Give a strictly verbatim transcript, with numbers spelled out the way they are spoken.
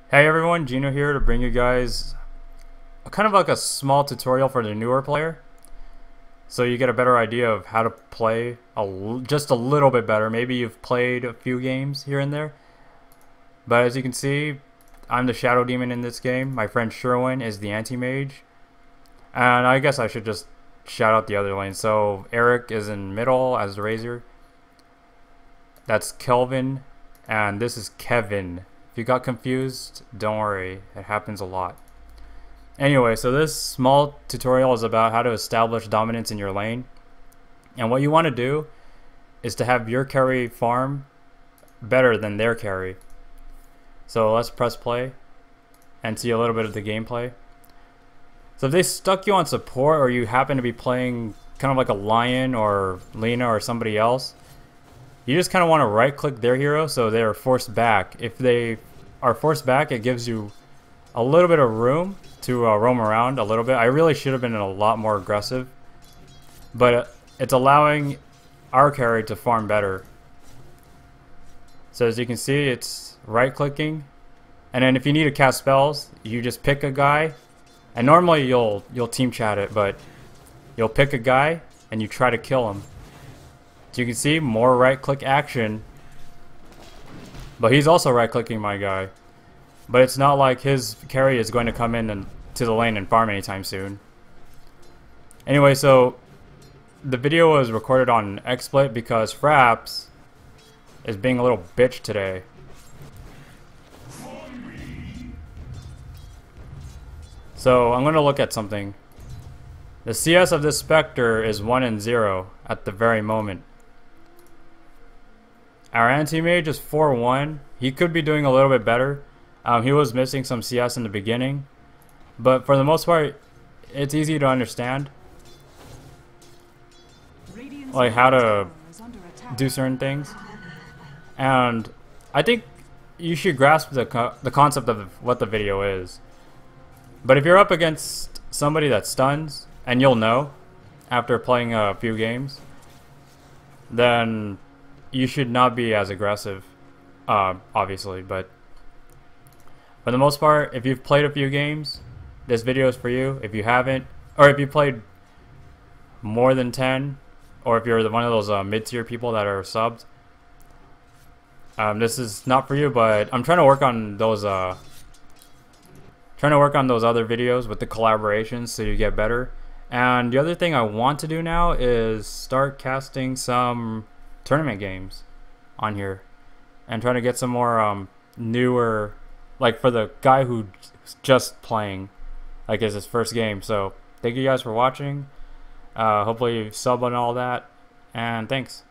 Hey everyone, Gino here to bring you guys a, kind of like a small tutorial for the newer player, so you get a better idea of how to play a l just a little bit better. Maybe you've played a few games here and there, but as you can see, I'm the Shadow Demon in this game. My friend Sherwin is the Anti-Mage, and I guess I should just shout out the other lane. So Eric is in middle as the Razor. That's Kelvin, and this is Kevin. If you got confused, don't worry, it happens a lot. Anyway, so this small tutorial is about how to establish dominance in your lane. And what you want to do is to have your carry farm better than their carry. So let's press play and see a little bit of the gameplay. So if they stuck you on support, or you happen to be playing kind of like a Lion or Lina or somebody else, you just kind of want to right click their hero so they're forced back. If they are forced back, it gives you a little bit of room to uh, roam around a little bit. I really should have been a lot more aggressive, but it's allowing our carry to farm better. So as you can see, it's right clicking, and then if you need to cast spells, you just pick a guy, and normally you'll you'll team chat it, but you'll pick a guy and you try to kill him. So you can see more right click action, but he's also right clicking my guy, but it's not like his carry is going to come in and to the lane and farm anytime soon. Anyway, so the video was recorded on XSplit because Fraps is being a little bitch today. So I'm going to look at something. The C S of this Spectre is one and zero at the very moment. Our Anti-Mage is four one. He could be doing a little bit better. Um, he was missing some C S in the beginning, but for the most part, it's easy to understand, like how to do certain things. And I think you should grasp the co the concept of what the video is. But if you're up against somebody that stuns, and you'll know after playing a few games, then you should not be as aggressive, uh, obviously. But for the most part, if you've played a few games, this video is for you. If you haven't, or if you played more than ten, or if you're one of those uh, mid-tier people that are subbed, um, this is not for you. But I'm trying to work on those uh, trying to work on those other videos with the collaborations so you get better. And the other thing I want to do now is start casting some tournament games on here and trying to get some more um, newer, like for the guy who's just playing, like it's his first game. So thank you guys for watching. Uh, hopefully you sub on all that, and thanks.